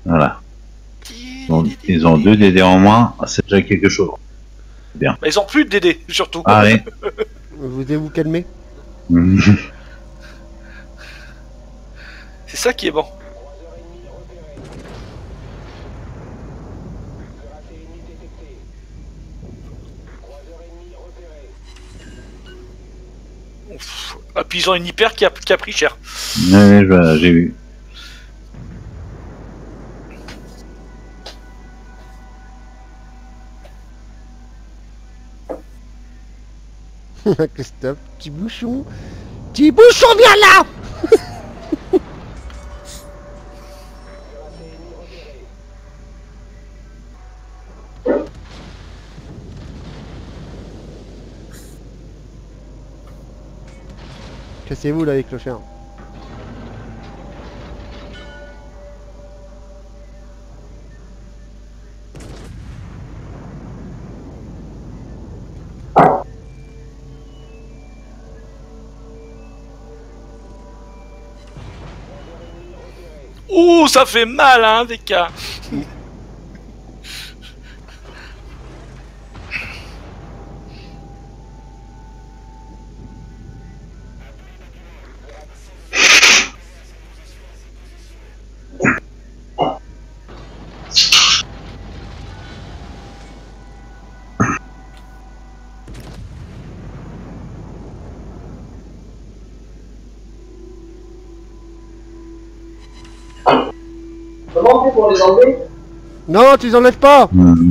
Voilà. Ils ont 2 DD en moins, c'est déjà quelque chose. Bien. Bah, ils ont plus de DD, surtout. Ah oui. Vous devez vous calmer. C'est ça qui est bon. Ouf. Ah, puis ils ont une hyper qui a pris cher. Oui, j'ai vu. Christophe, petit bouchon. Petit bouchon, viens là. Cassez-vous là les clochards. Ouh, ça fait mal, hein, DK. Comment on fait pour les enlever? Non, tu les enlèves pas.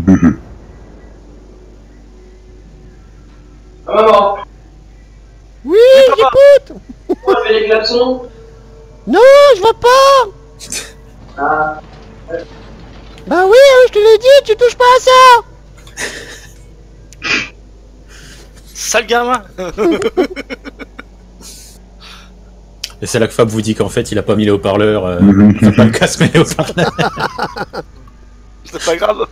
Ah maman, Oui, papa. j'écoute. on enlever les klaxons? Non, je vois pas. Ah, Bah oui, je te l'ai dit, tu touches pas à ça. Sale gamin. Et c'est là que Fab vous dit qu'en fait il a pas mis les haut-parleurs, enfin, pas le casque mais les haut-parleurs. C'est pas grave.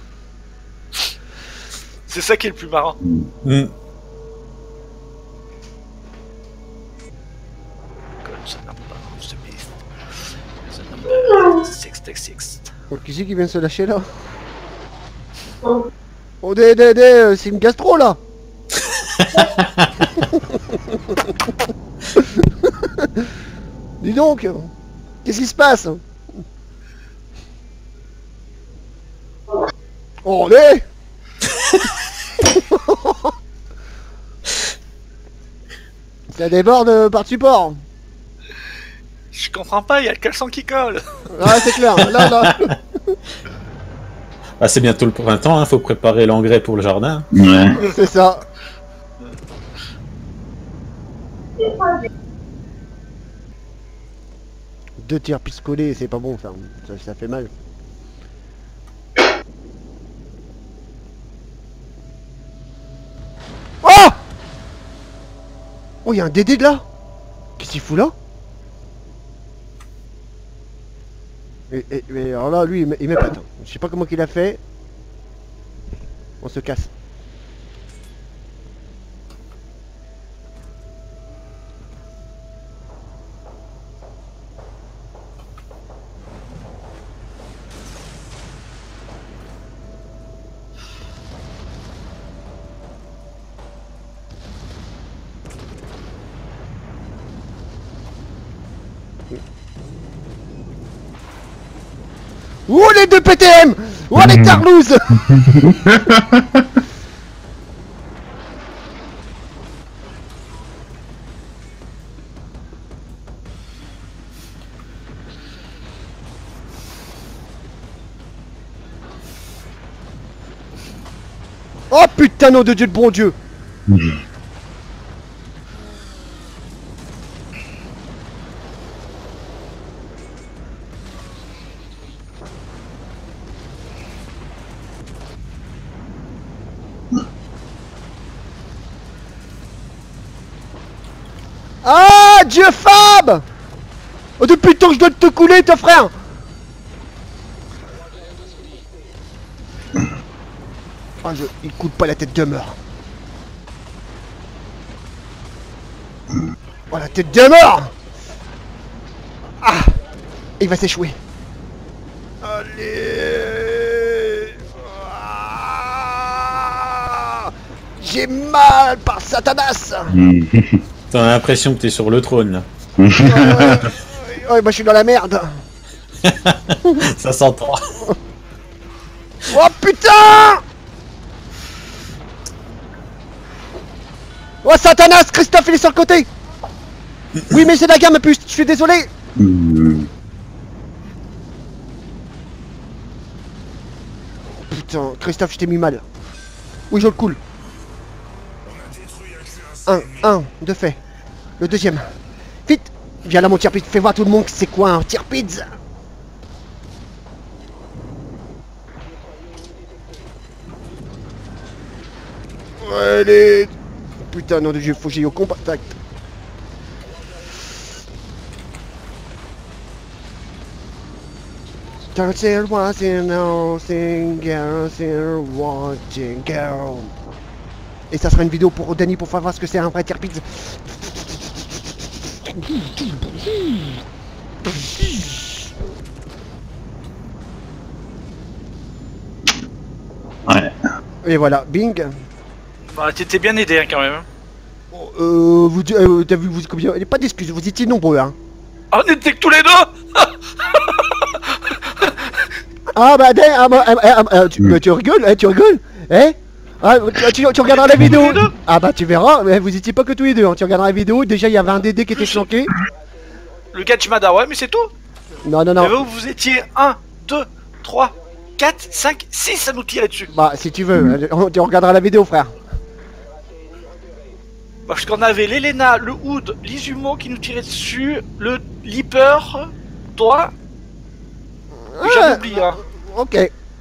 C'est ça qui est le plus marrant. Mm. Oh, qui c'est qui vient de se lâcher là? Oh, c'est une gastro là. Dis donc, qu'est-ce qui se passe? Oh, allez. Ça déborde par-dessus port. Je comprends pas, il y a le caleçon qui colle. Ah, c'est clair, là. Ah, c'est bientôt le printemps, hein, faut préparer l'engrais pour le jardin. Ouais. C'est ça. Deux tirs piscolés, c'est pas bon ça fait mal. Oh! Oh, il y a un DD de là. Qu'est-ce qu'il fout là? Mais alors là, lui, il met pas. Je sais pas comment qu'il a fait. On se casse. Oh les deux PTM! Oh les tarlouses! Oh putain, nom de Dieu, de bon Dieu! Ah, Dieu Fab! Oh, depuis le temps que je dois te couler, ton frère! Ah, il coule pas la tête de mort. Oh, la tête de mort! Ah! Il va s'échouer. Allez. Ah, j'ai mal par Satanas. T'as l'impression que t'es sur le trône là. Ouais, bah je suis dans la merde. Ça s'entend. Oh putain. Oh Satanas, Christophe il est sur le côté. Oui mais c'est la guerre ma puce, je suis désolé. Putain, Christophe je t'ai mis mal. Oui je le coule. Un, de fait. Le deuxième. Vite. Viens là mon Tirpitz, fais voir tout le monde que c'est quoi un Tirpitz. Allez. Putain non de Dieu, faut que j'aille au contact. There was no single watching girl. Et ça sera une vidéo pour Danny pour faire voir ce que c'est un vrai Tirpitz. Ouais. Et voilà, bing. Bah, t'étais bien aidé hein, quand même. T'as vu vous combien? Pas d'excuses, vous étiez nombreux hein. Ah, on était que tous les deux. Ah bah tu rigoles, tu rigoles, hein? Ah, tu regarderas la vidéo. Ah bah tu verras, mais vous étiez pas que tous les deux, hein. Tu regarderas la vidéo, déjà il y avait un DD qui était flanqué. Le gars de Chimada, ouais, mais c'est tout. Non. Et vous étiez 1, 2, 3, 4, 5, 6 à nous tirer dessus. Bah si tu veux, tu regarderas la vidéo frère. Parce qu'on avait l'Elena, le Hood, l'Izumo qui nous tirait dessus, le Leaper, toi. J'en oublie hein. Ok.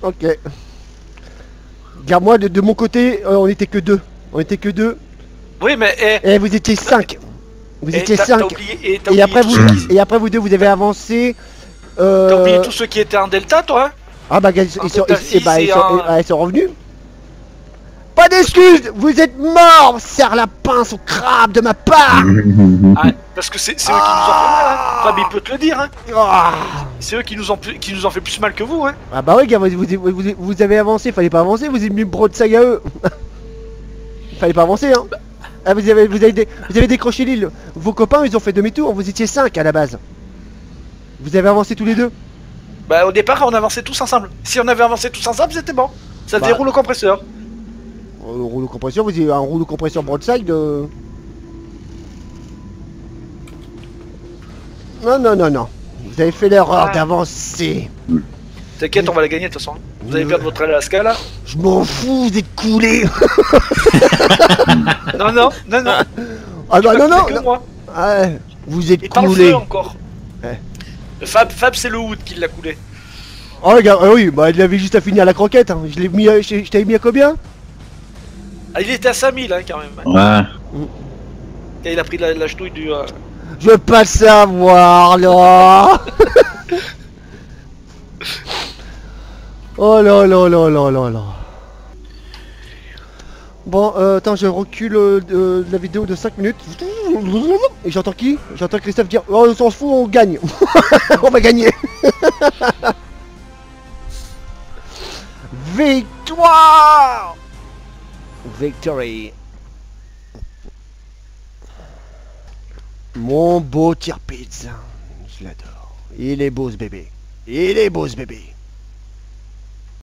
Regarde-moi, de mon côté, on était que deux. Oui mais Et vous étiez 5. Vous étiez 5. Et après vous deux vous avez avancé. T'as oublié tous ceux qui étaient en Delta toi hein. Ah bah ils sont revenus. Pas d'excuses, vous êtes morts, serre la pince au crabe de ma part. Ah, parce que c'est eux qui nous ont fait mal hein. Fab il peut te le dire hein. C'est eux qui nous ont fait plus mal que vous hein. Ah bah oui gars, vous avez avancé, fallait pas avancer, vous avez mis broadside à eux. Fallait pas avancer hein. Ah, vous avez décroché l'île. Vos copains ils ont fait demi-tour, vous étiez 5 à la base. Vous avez avancé tous les deux. Bah au départ on avançait tous ensemble. Si on avait avancé tous ensemble c'était bon. Ça faisait rouleau compresseur. Le rouleau compresseur, vous avez un rouleau compresseur broadside. Non. Vous avez fait l'erreur d'avancer. T'inquiète on va la gagner de toute façon. Vous allez perdre votre Alaska là. Je m'en fous, vous êtes coulés. Non. Ah bah non. Que moi. Ouais, vous êtes Et par le coulés. feu encore. Ouais. Fab c'est le Hood qui l'a coulé. Oh regarde, oui, bah il avait juste à finir la croquette. Hein. Je t'avais mis à combien? Ah il était à 5000 hein quand même. Ouais. Et il a pris la chenouille du... Je veux pas le savoir là. Oh là. Bon, attends, je recule la vidéo de 5 minutes. Et j'entends qui? J'entends Christophe dire oh, on s'en fout, on gagne. On va gagner. Victoire. Victory. Mon beau Tirpitz. Je l'adore. Il est beau ce bébé.